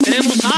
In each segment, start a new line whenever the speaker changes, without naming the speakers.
Tenemos a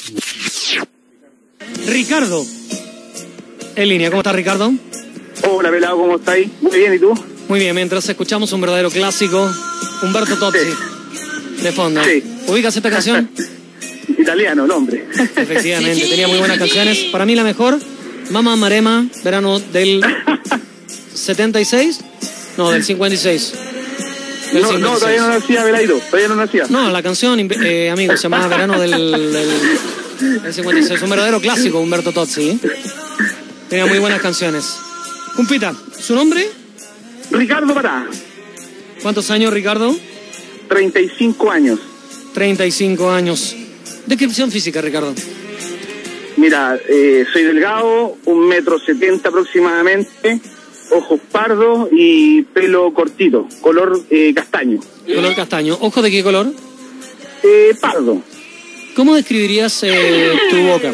Ricardo en línea. ¿Cómo estás, Ricardo?
Hola, pelado, ¿cómo estáis? Muy bien, ¿y tú?
Muy bien, mientras escuchamos un verdadero clásico, Umberto Tozzi, de fondo.
Sí.
¿Ubicas esta canción?
Italiano, el hombre.
Efectivamente, tenía muy buenas canciones. Para mí la mejor, Mamma Marema, verano del 76, no, del 56. Del
No,
56.
no, todavía no nacía, Belairo, todavía no nacía.
No, la canción, amigo, se llamaba Verano del 56. Un verdadero clásico, Umberto Tozzi. Tenía muy buenas canciones. Cumpita, ¿su nombre?
Ricardo Pará,
¿Cuántos años, Ricardo?
35 años.
35 años. Descripción física, Ricardo.
Mira, soy delgado, 1,70 m aproximadamente, ojos pardos y pelo cortito, color castaño.
Color castaño. ¿Ojo de qué color?
Pardo.
¿Cómo describirías tu boca?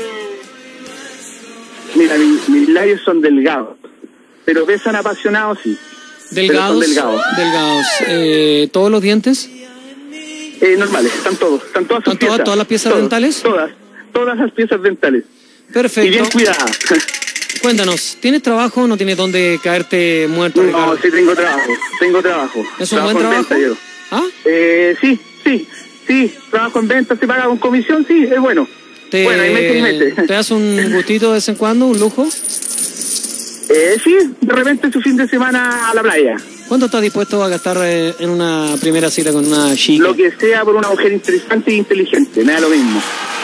Mira, mis labios son delgados, pero pesan apasionados, sí.
Delgados.
Pero son delgados.
Delgados. ¿Todos los dientes?
Normales, están todas sus
¿Están
piezas.
todas las piezas
Todos,
dentales?
Todas las piezas dentales.
Perfecto.
Y bien cuidadas.
Cuéntanos, ¿tienes trabajo o no tienes dónde caerte muerto, Ricardo?
No, sí tengo trabajo.
¿Es un
Trabajo
buen
en
trabajo?
venta, yo.
¿Ah?
Sí, trabajo en venta, se paga con comisión, sí, es bueno. Bueno, y mete.
¿Te das un gustito de vez en cuando, un lujo?
Sí, de repente su fin de semana a la playa.
¿Cuánto estás dispuesto a gastar en una primera cita con una chica?
Lo que sea por una mujer interesante e inteligente, me da lo mismo.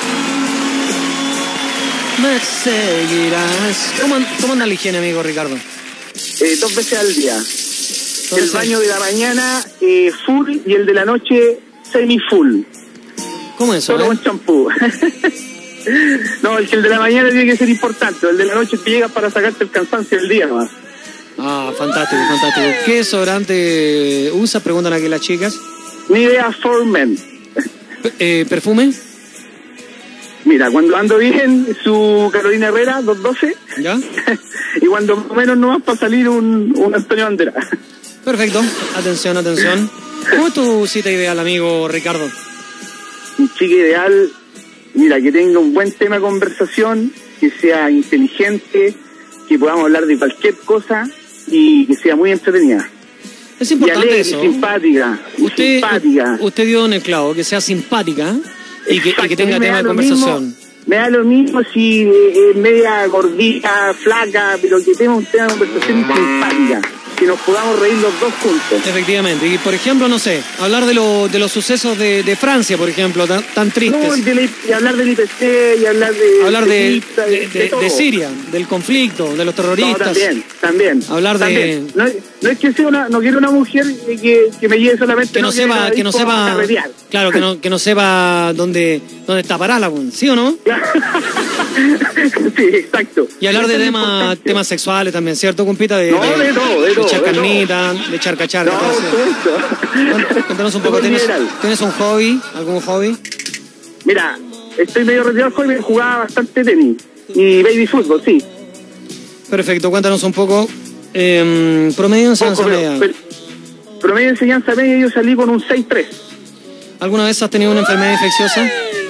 Me seguirás. ¿Cómo anda la higiene, amigo Ricardo?
2 veces al día. El baño de la mañana full y el de la noche semi-full.
¿Cómo es eso?
Solo con champú. No, el de la mañana tiene que ser importante. El de la noche te llega para sacarte el cansancio del día nomás.
Ah, fantástico, fantástico. ¿Qué desodorante usas? Preguntan aquí las chicas.
Nivea for Men.
¿Perfume?
Mira, cuando ando bien, su Carolina Herrera, 212.
¿Ya?
Y cuando más o menos no vas para salir un Antonio Banderas.
Perfecto. Atención, atención. ¿Cómo es tu cita ideal, amigo Ricardo?
Mi chica ideal, mira, que tenga un buen tema de conversación, que sea inteligente, que podamos hablar de cualquier cosa y que sea muy entretenida.
Es importante
y alegre,
eso.
Simpática.
Usted dio en el clavo, que sea simpática y que tenga tema de conversación.
Me da lo mismo si es media gordita, flaca, pero que tenga un tema de conversación simpática. Que nos podamos reír los dos juntos.
Efectivamente. Y, por ejemplo, no sé, hablar de los sucesos de Francia, por ejemplo, tan tristes.
No, y hablar del IPC, y hablar
de Siria, del conflicto, de los terroristas.
No, también.
Hablar
también. No es que sea no quiero una mujer que me lleve solamente...
Que no sepa, claro, que no sepa dónde está parada, ¿sí o no?
Sí, exacto.
Y hablar de temas sexuales también, ¿cierto, compita? De echar carnita, de charca.
No,
cuéntanos un poco, ¿tienes un hobby, algún hobby?
Mira, estoy medio retirado del hobby, jugaba bastante tenis y baby fútbol, sí.
Perfecto, cuéntanos un poco. Promedio de enseñanza media.
Promedio de enseñanza media, yo salí con un 6.3.
¿Alguna vez has tenido una enfermedad infecciosa?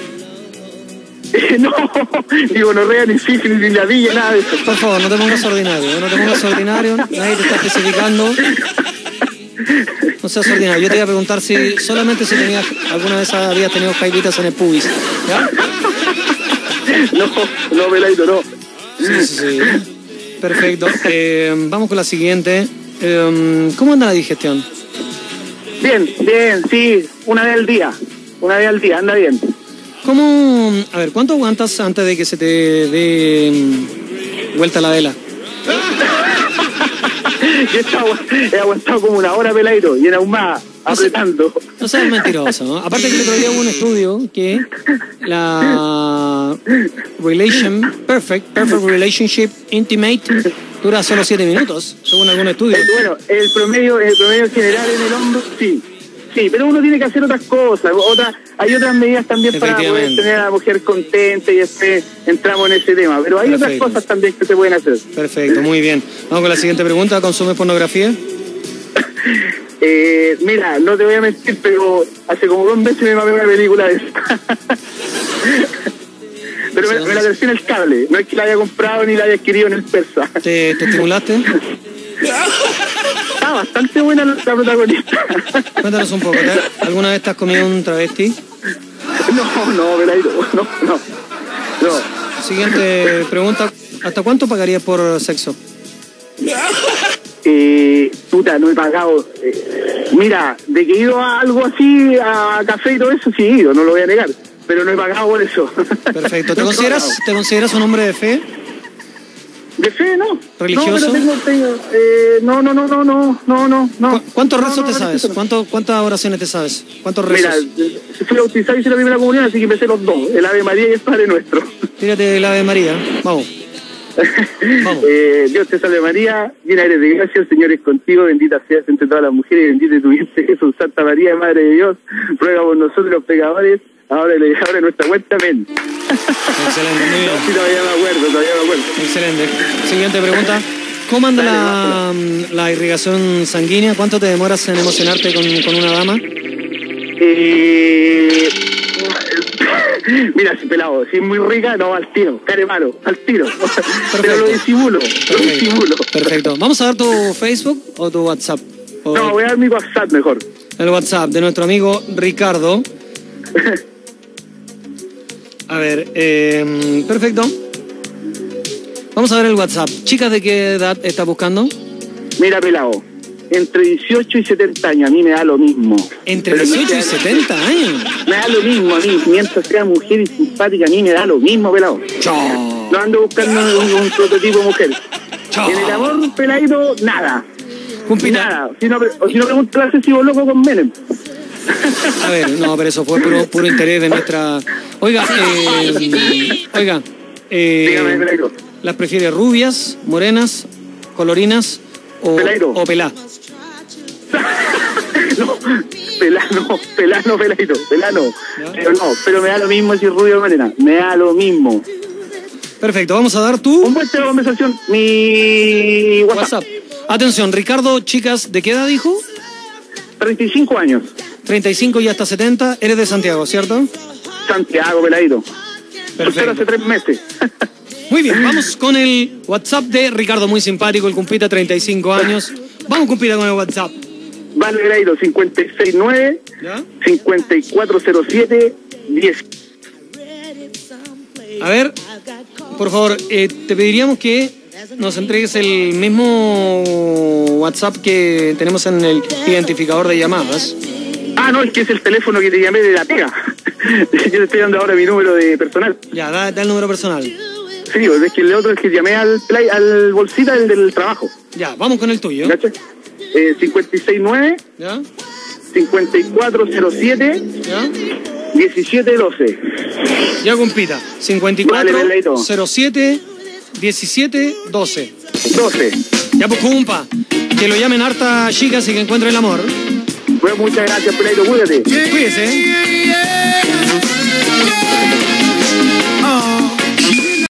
No, ni gonorrea, ni sífilis, ni ladilla, nada de eso.
Por favor, no te pongas ordinario, nadie te está especificando. No seas ordinario. Yo te iba a preguntar solamente si alguna vez habías tenido jailitas en el pubis. ¿Ya?
No, Belaito, no.
Sí. Perfecto. Vamos con la siguiente. ¿Cómo anda la digestión?
Bien, sí. Una vez al día, anda bien.
A ver, ¿cuánto aguantas antes de que se te dé vuelta la vela?
He aguantado como 1 hora, Pelairo, y era aún más apretando.
No seas mentiroso, ¿no? Aparte que el otro día hubo un estudio que la perfect relationship intimate dura solo 7 minutos, según algún estudio.
Bueno, el promedio general en el hombro, sí, pero uno tiene que hacer otras cosas, hay otras medidas también para poder tener a la mujer contenta y después entramos en ese tema, pero hay otras cosas también que se pueden hacer. Perfecto,
muy bien. Vamos con la siguiente pregunta. ¿Consumes pornografía?
Mira, no te voy a mentir, pero hace como 2 meses me mamé una película de esa. Pero me la tercina el cable, no es que la haya comprado ni la haya adquirido en el persa.
¿Te estimulaste?
Está bastante buena la protagonista.
Cuéntanos un poco, ¿alguna vez te has comido un travesti?
No, Velairo, no.
Siguiente pregunta, ¿hasta cuánto pagarías por sexo?
Puta, no he pagado. Mira, de que he ido a algo así, a café y todo eso, sí he ido, no lo voy a negar. Pero no he pagado por eso.
Perfecto. ¿Te consideras un hombre de fe?
¿De fe, no?
¿Religioso?
No, no.
¿Cuántos rezos te sabes? ¿Cuántas oraciones te sabes? ¿Cuántos rezos?
Mira, fui bautizado y hice la primera comunión, así que empecé los dos, el Ave María y el Padre Nuestro.
Tírate el Ave María, vamos.
Dios te salve María, llena eres de gracia, el Señor es contigo, bendita seas entre todas las mujeres y bendito es tu vientre Jesús. Santa María, Madre de Dios, ruega por nosotros los pecadores, ahora en nuestra muerte, amén.
Excelente, muy bien.
Sí, todavía me acuerdo.
Excelente. Siguiente pregunta. ¿Cómo anda la irrigación sanguínea? ¿Cuánto te demoras en emocionarte con una dama?
Mira, si pelado, si es muy rica, no, al tiro, care malo, al tiro. Pero lo disimulo.
Perfecto. ¿Vamos a dar tu Facebook o tu WhatsApp?
No, voy a dar mi WhatsApp mejor.
El WhatsApp de nuestro amigo Ricardo. A ver, perfecto. Vamos a ver el WhatsApp. ¿Chicas de qué edad estás buscando?
Mira, pelado, entre 18 y 70 años, a mí me da lo mismo.
¿Entre 18 y 70 años?
Me da lo mismo a mí, mientras sea mujer y simpática, a mí me da lo mismo, pelado.
Chao.
No ando buscando un prototipo de mujer.
Chao.
En el amor, peladito, nada.
Cumpita.
Nada. Si no pregúntale si vos loco con Menem.
A ver, no, pero eso fue puro interés de nuestra... Oiga,
Dígame, Peladito.
¿las prefieres rubias, morenas, colorinas o pelá?
No, pelano, Peladito, pelano. Pero me da lo mismo si es rubio o morena, me da lo mismo.
Perfecto, vamos a dar
Un buen tema de conversación, mi WhatsApp.
Atención, Ricardo, chicas, ¿de qué edad dijo?
35 años.
35 y hasta 70, eres de Santiago, ¿cierto?
Santiago, Peladito.
Perfecto.
Hace 3 meses.
Muy bien, vamos con el WhatsApp de Ricardo, muy simpático, el cumpita, 35 años. Vamos, cumpita, con el WhatsApp.
Vale, Peladito, 569 5407 10.
A ver, por favor, te pediríamos que nos entregues el mismo WhatsApp que tenemos en el identificador de llamadas.
No, es que es el teléfono que te llamé de la pega. Yo te estoy dando ahora mi número de personal.
Ya, da el número personal.
Sí, es que el otro es que llamé al bolsita, el del trabajo.
Ya, vamos con el tuyo.
569
¿ya?
5407
¿ya?
1712.
Ya, compita. 5407 1712.
12.
Ya, pues, compa. Que lo llamen harta chicas y que encuentren el amor.
Bueno, muchas gracias, Peladito, cuídate.
Cuídese.